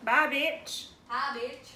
Bye, bitch. Hi, bitch.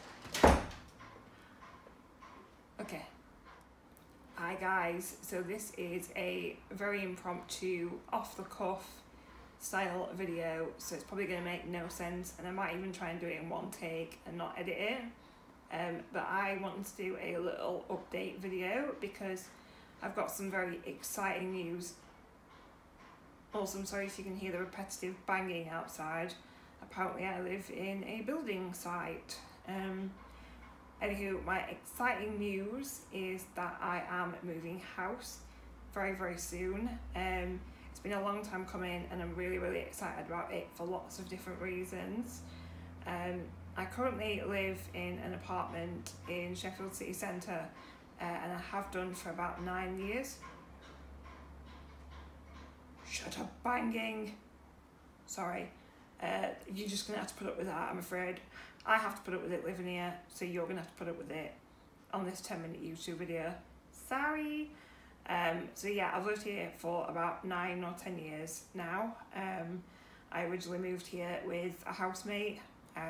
Okay. Hi, guys. So this is a very impromptu, off-the-cuff style video. So it's probably going to make no sense, and I might even try and do it in one take and not edit it. But I wanted to do a little update video because I've got some very exciting news. Also, I'm sorry if you can hear the repetitive banging outside. Apparently I live in a building site. Anywho, my exciting news is that I am moving house very, very soon. It's been a long time coming and I'm really, really excited about it for lots of different reasons. I currently live in an apartment in Sheffield City Centre and I have done for about 9 years. Shut up banging. Sorry. You're just gonna have to put up with that, I'm afraid. I have to put up with it living here, so you're gonna have to put up with it on this 10-minute YouTube video. Sorry. So yeah, I've lived here for about 9 or 10 years now. I originally moved here with a housemate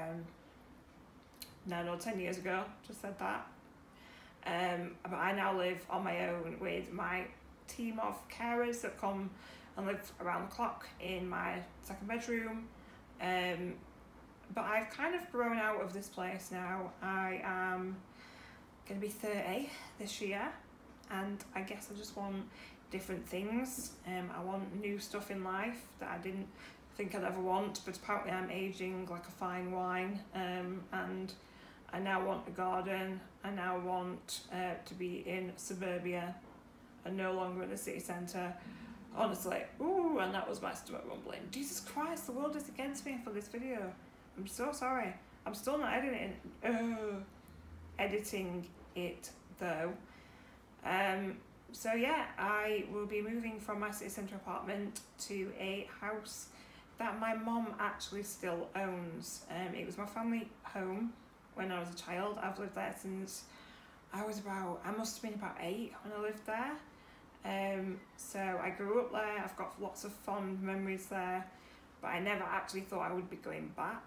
9 or 10 years ago, just said that. But I now live on my own with my team of carers that come and live around the clock in my second bedroom. But I've kind of grown out of this place now. I am going to be 30 this year and I guess I just want different things. I want new stuff in life that I didn't think I'd ever want, but apparently I'm aging like a fine wine, and I now want a garden. I now want to be in suburbia and no longer in the city centre. Honestly, ooh, and that was my stomach rumbling. Jesus Christ, the world is against me for this video. I'm so sorry. I'm still not editing it though. So yeah, I will be moving from my city centre apartment to a house that my mum actually still owns. It was my family home when I was a child. I've lived there since I must have been about 8 when I lived there. So I grew up there. I've got lots of fond memories there, but I never actually thought I would be going back.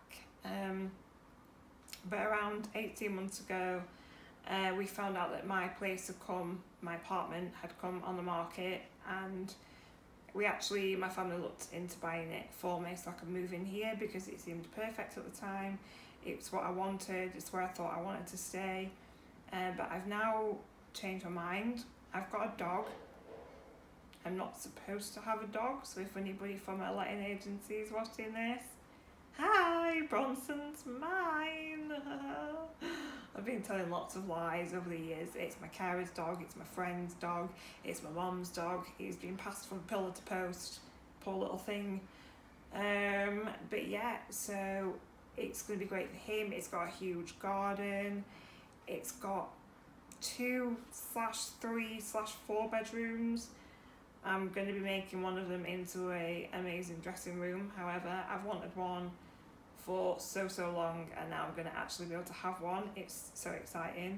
But around 18 months ago, we found out that my apartment had come on the market, and my family looked into buying it for me so I could move in here because it seemed perfect at the time. It's what I wanted, it's where I thought I wanted to stay. But I've now changed my mind. I've got a dog. I'm not supposed to have a dog, so if anybody from a letting agency is watching this, hi, Bronson's mine. I've been telling lots of lies over the years. It's my carer's dog, it's my friend's dog, it's my mum's dog. He's been passed from pillar to post, poor little thing. But yeah, so it's going to be great for him. It's got a huge garden. It's got 2/3/4 bedrooms. I'm going to be making one of them into an amazing dressing room. However, I've wanted one for so long, and now I'm going to actually be able to have one. It's so exciting.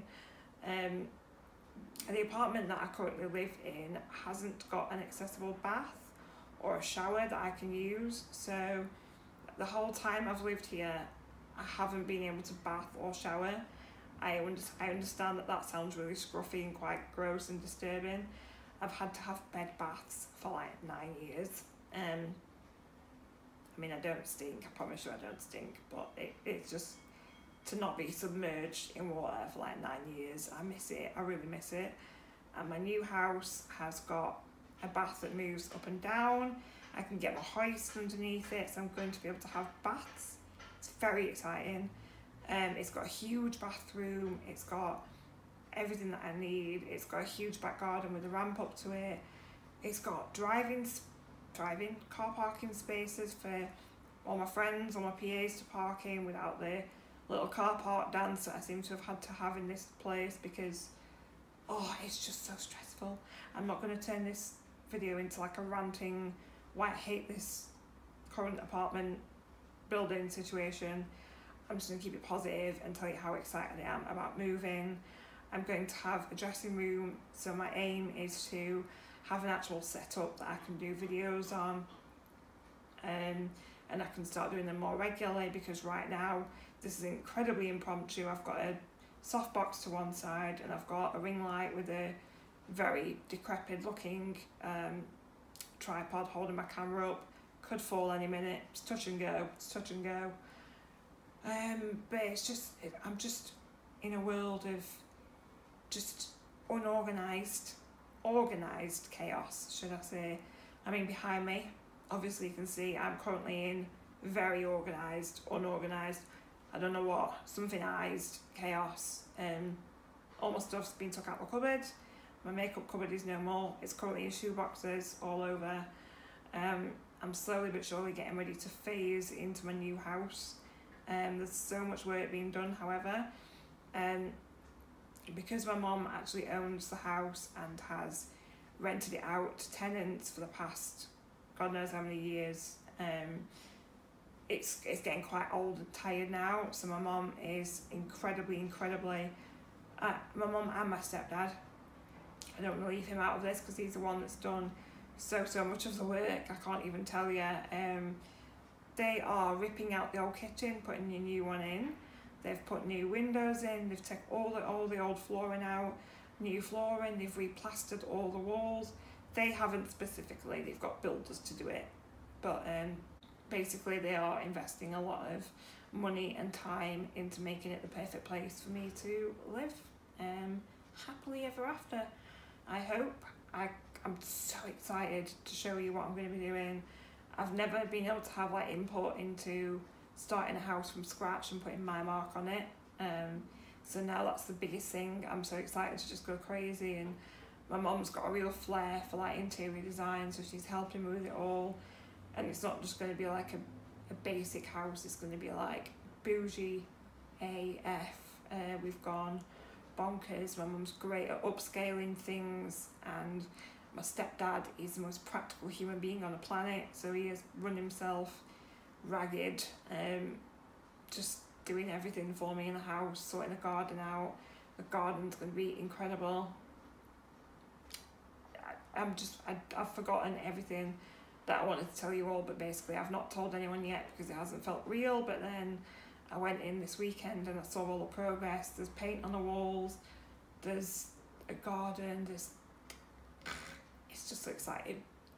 The apartment that I currently live in hasn't got an accessible bath or a shower that I can use. So the whole time I've lived here, I haven't been able to bath or shower. I understand that sounds really scruffy and quite gross and disturbing. I've had to have bed baths for like 9 years. I mean, I don't stink, I promise you I don't stink, but it's just to not be submerged in water for like 9 years. I miss it, I really miss it. And my new house has got a bath that moves up and down. I can get my hoist underneath it, so I'm going to be able to have baths. It's very exciting. It's got a huge bathroom, it's got everything that I need. It's got a huge back garden with a ramp up to it. It's got car parking spaces for all my friends, all my PAs to park in without the little car park dance that I seem to have had to have in this place because, oh, it's just so stressful. I'm not going to turn this video into like a ranting, why I hate this current apartment building situation. I'm just going to keep it positive and tell you how excited I am about moving. I'm going to have a dressing room, so my aim is to have an actual setup that I can do videos on. And and I can start doing them more regularly, because right now this is incredibly impromptu. I've got a softbox to one side and I've got a ring light with a very decrepit looking tripod holding my camera up. Could fall any minute. It's touch and go. But it's just, I'm just in a world of just organised chaos, should I say. I mean, behind me, obviously you can see I'm currently in very organised, unorganised, I don't know what, something-ized chaos. All my stuff's been took out my cupboard. My makeup cupboard is no more. It's currently in shoeboxes all over. I'm slowly but surely getting ready to phase into my new house. There's so much work being done, however. Because my mum actually owns the house and has rented it out to tenants for the past God knows how many years, it's getting quite old and tired now. So my mum is incredibly, my mum and my stepdad, I don't want to leave him out of this because he's the one that's done so much of the work, I can't even tell you. They are ripping out the old kitchen, putting a new one in. They've put new windows in, they've taken all the old flooring out, new flooring, they've replastered all the walls. They haven't specifically, they've got builders to do it. But basically they are investing a lot of money and time into making it the perfect place for me to live happily ever after, I hope. I'm so excited to show you what I'm going to be doing. I've never been able to have like input into starting a house from scratch and putting my mark on it. So now that's the biggest thing. I'm so excited to just go crazy, and my mum's got a real flair for like interior design, so she's helping me with it all. And it's not just going to be like a basic house, it's going to be like bougie AF. We've gone bonkers. My mum's great at upscaling things, and my stepdad is the most practical human being on the planet, so he has run himself ragged, just doing everything for me in the house, sorting the garden out. The garden's going to be incredible. I've forgotten everything that I wanted to tell you all, but basically I've not told anyone yet because it hasn't felt real. But then I went in this weekend and I saw all the progress. There's paint on the walls, there's a garden, it's just so exciting.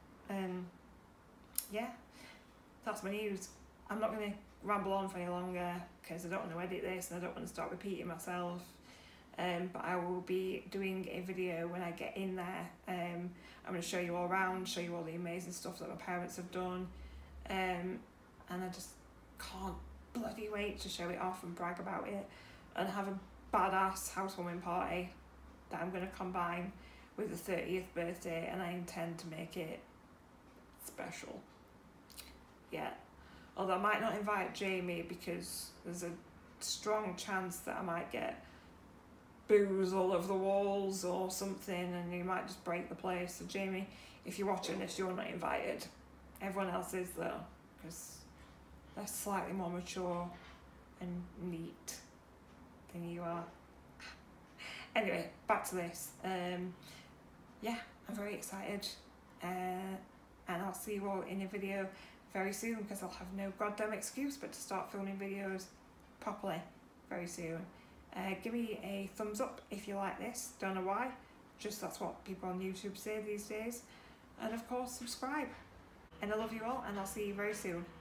Yeah, that's my news. I'm not going to ramble on for any longer because I don't want to edit this and I don't want to start repeating myself. But I will be doing a video when I get in there. I'm going to show you all around, show you all the amazing stuff that my parents have done. And I just can't bloody wait to show it off and brag about it and have a badass housewarming party that I'm going to combine with the 30th birthday, and I intend to make it special. Yeah. Although I might not invite Jamie because there's a strong chance that I might get booze all over the walls or something and you might just break the place. So Jamie, if you're watching this, you're not invited. Everyone else is though, because they're slightly more mature and neat than you are. Anyway, back to this. Yeah, I'm very excited. And I'll see you all in a video very soon because I'll have no goddamn excuse but to start filming videos properly very soon. Give me a thumbs up if you like this, don't know why, just that's what people on YouTube say these days. And of course subscribe. And I love you all and I'll see you very soon.